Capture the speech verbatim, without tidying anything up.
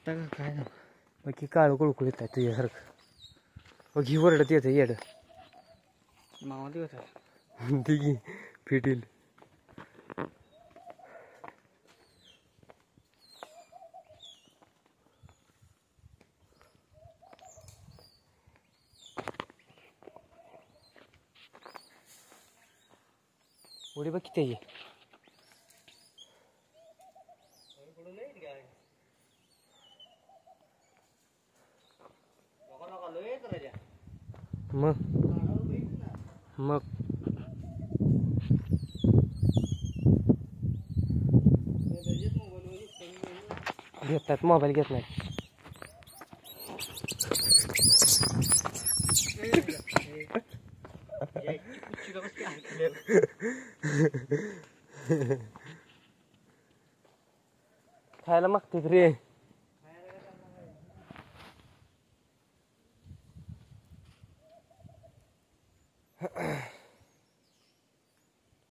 आता काय ना बाकी काळं कुळकुळीत आहे तुझ्यासारखं. मग ही वरडत येतं येड मामा दिवस आहे ठीक आहे फिटील. उडी बघ किती आहे. मग मग घेतात मोबाईल घेत नाही. खायला मागते रे.